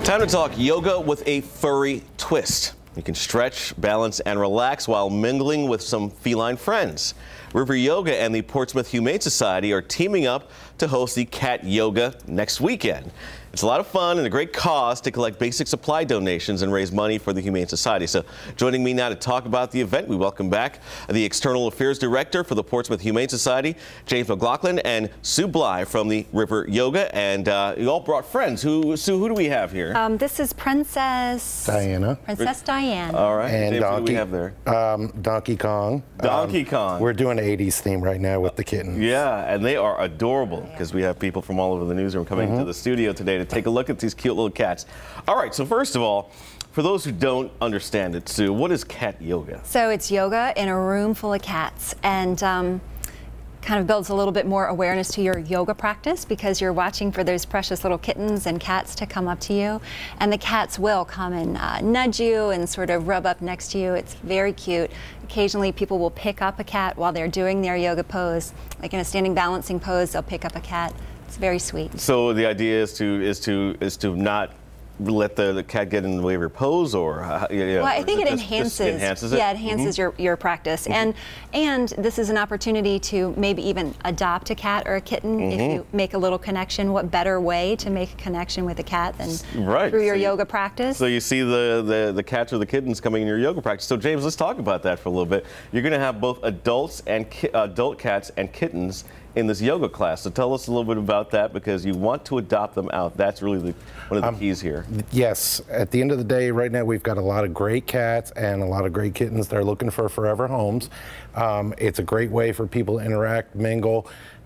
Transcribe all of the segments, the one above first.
Time to talk yoga with a furry twist. You can stretch, balance, and relax while mingling with some feline friends. River Yoga and the Portsmouth Humane Society are teaming up to host the Cat Yoga next weekend. It's a lot of fun and a great cause to collect basic supply donations and raise money for the Humane Society. So joining me now to talk about the event, we welcome back the External Affairs Director for the Portsmouth Humane Society, James McLaughlin, and Sue Bly from the River Yoga. And you all brought friends. Sue, who do we have here? This is Princess Diana. Princess Diana. All right. And James, Donkey, who do we have there? Donkey Kong. Donkey Kong. We're doing an 80s theme right now with the kittens. Yeah, and they are adorable because we have people from all over the newsroom coming to the studio today to take a look at these cute little cats. All right, so first of all, for those who don't understand it, Sue, what is cat yoga? So it's yoga in a room full of cats, and kind of builds a little bit more awareness to your yoga practice because you're watching for those precious little kittens and cats to come up to you, and the cats will come and nudge you and sort of rub up next to you. It's very cute. Occasionally people will pick up a cat while they're doing their yoga pose, like in a standing balancing pose. They'll pick up a cat. It's very sweet. So the idea is to not let the cat get in the way of your pose, or well, I think it enhances. Yeah, it enhances your practice, and this is an opportunity to maybe even adopt a cat or a kitten if you make a little connection. What better way to make a connection with a cat than through your yoga practice? So you see the cats or the kittens coming in your yoga practice. So James, let's talk about that for a little bit. You're going to have both adults and adult cats and kittens in this yoga class. So tell us a little bit about that, because you want to adopt them out. That's really one of the keys here. Yes. At the end of the day, right now we've got a lot of great cats and a lot of great kittens that are looking for forever homes. It's a great way for people to interact, mingle.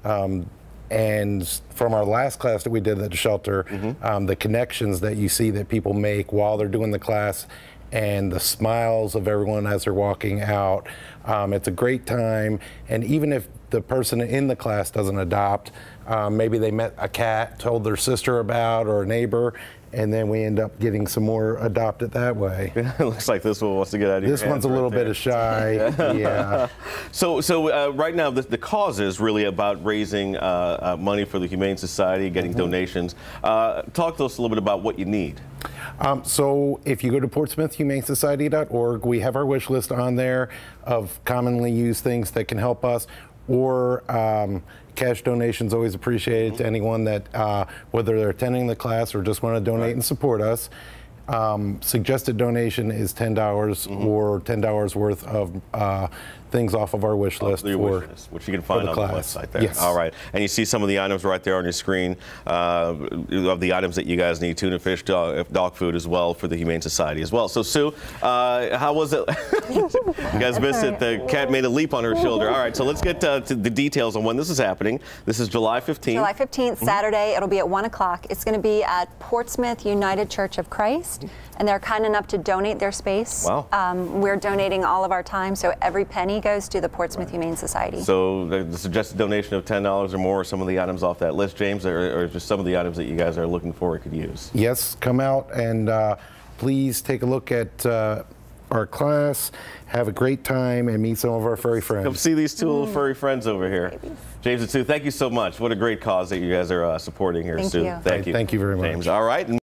And from our last class that we did at the shelter, the connections that you see that people make while they're doing the class and the smiles of everyone as they're walking out. It's a great time. And even if the person in the class doesn't adopt, maybe they met a cat, told their sister about, or a neighbor, and then we end up getting some more adopted that way. It looks like this one wants to get out of your hands. This one's a little bit of shy. Yeah. So right now the cause is really about raising money for the Humane Society, getting donations. Talk to us a little bit about what you need. So if you go to portsmouthhumanesociety.org, we have our wish list on there of commonly used things that can help us, or cash donations always appreciated to anyone that, whether they're attending the class or just want to donate and support us. Suggested donation is $10 or $10 worth of things off of our wish list, which you can find on the website there. Yes. All right. And you see some of the items right there on your screen of the items that you guys need: tuna, fish, dog food as well for the Humane Society as well. So Sue, how was it? You guys missed it. The cat made a leap on her shoulder. All right. So let's get to the details on when this is happening. This is July 15th. July 15th, Saturday. It'll be at 1 o'clock. It's going to be at Portsmouth United Church of Christ. And they're kind enough to donate their space. Wow. We're donating all of our time, so every penny goes to the Portsmouth Humane Society. So the suggested donation of $10 or more are some of the items off that list, James, or just some of the items that you guys are looking for or could use? Yes, come out and please take a look at our class, have a great time, and meet some of our furry friends. Come see these two little furry friends over here. Babies. James and Sue, thank you so much. What a great cause that you guys are supporting here, Sue. Thank you. Thank you. Thank you very much. James. All right.